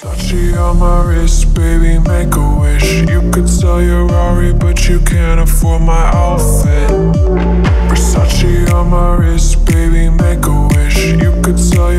Versace on my wrist, baby, make a wish. You could sell your Rari, but you can't afford my outfit. Versace on my wrist, baby, make a wish. You could sell